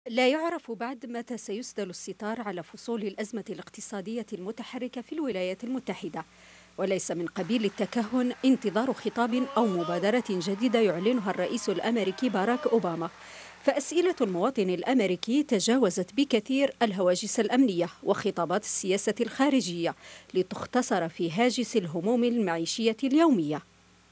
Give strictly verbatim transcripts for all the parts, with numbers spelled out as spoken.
لا يعرف بعد متى سيسدل الستار على فصول الأزمة الاقتصادية المتحركة في الولايات المتحدة، وليس من قبيل التكهن انتظار خطاب أو مبادرة جديدة يعلنها الرئيس الأمريكي باراك أوباما. فأسئلة المواطن الأمريكي تجاوزت بكثير الهواجس الأمنية وخطابات السياسة الخارجية لتختصر في هاجس الهموم المعيشية اليومية.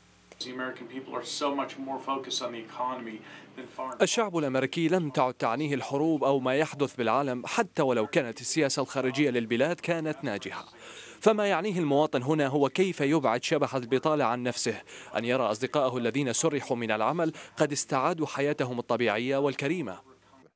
الشعب الأمريكي لم تعد تعنيه الحروب أو ما يحدث بالعالم، حتى ولو كانت السياسة الخارجية للبلاد كانت ناجحة. فما يعنيه المواطن هنا هو كيف يبعد شبح البطالة عن نفسه، أن يرى أصدقائه الذين سرحوا من العمل قد استعادوا حياتهم الطبيعية والكريمة.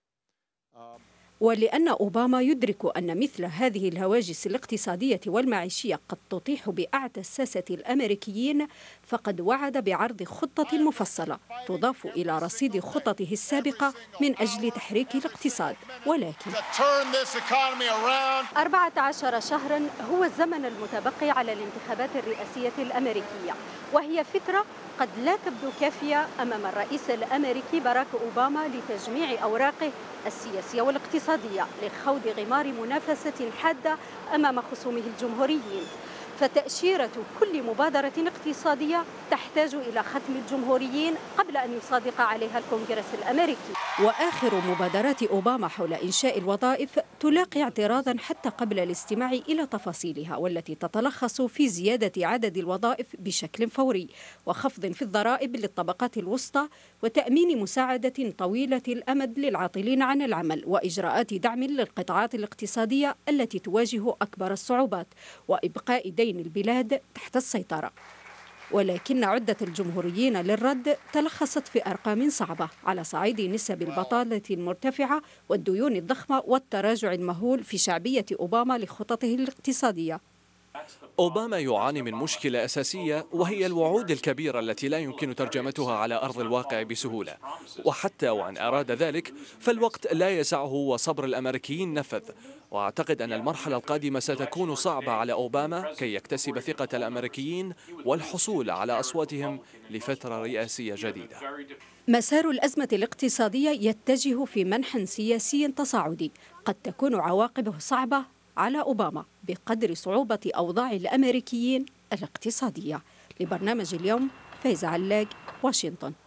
ولأن أوباما يدرك أن مثل هذه الهواجس الاقتصادية والمعيشية قد تطيح بأعتى الساسة الأمريكيين، فقد وعد بعرض خطة مفصلة تضاف إلى رصيد خططه السابقة من أجل تحريك الاقتصاد. ولكن أربعة عشر شهرا هو الزمن المتبقي على الانتخابات الرئاسية الأمريكية، وهي فترة قد لا تبدو كافية أمام الرئيس الأمريكي باراك أوباما لتجميع أوراقه السياسية والاقتصادية لخوض غمار منافسة حادة أمام خصومه الجمهوريين. فتأشيرة كل مبادرة اقتصادية تحتاج إلى ختم الجمهوريين قبل أن يصادق عليها الكونغرس الأمريكي. وآخر مبادرات أوباما حول إنشاء الوظائف تلاقي اعتراضا حتى قبل الاستماع إلى تفاصيلها، والتي تتلخص في زيادة عدد الوظائف بشكل فوري، وخفض في الضرائب للطبقات الوسطى، وتأمين مساعدة طويلة الأمد للعاطلين عن العمل، وإجراءات دعم للقطاعات الاقتصادية التي تواجه أكبر الصعوبات، وإبقاء دين البلاد تحت السيطرة. ولكن عدة الجمهوريين للرد تلخصت في أرقام صعبة على صعيد نسب البطالة المرتفعة والديون الضخمة والتراجع المهول في شعبية أوباما لخططه الاقتصادية. أوباما يعاني من مشكلة أساسية، وهي الوعود الكبيرة التي لا يمكن ترجمتها على أرض الواقع بسهولة. وحتى وأن أراد ذلك فالوقت لا يسعه وصبر الأمريكيين نفذ. وأعتقد أن المرحلة القادمة ستكون صعبة على أوباما كي يكتسب ثقة الأمريكيين والحصول على أصواتهم لفترة رئاسية جديدة. مسار الأزمة الاقتصادية يتجه في منحى سياسي تصاعدي، قد تكون عواقبه صعبة على أوباما بقدر صعوبة أوضاع الأمريكيين الاقتصادية. لبرنامج اليوم، فايزة علاق، واشنطن.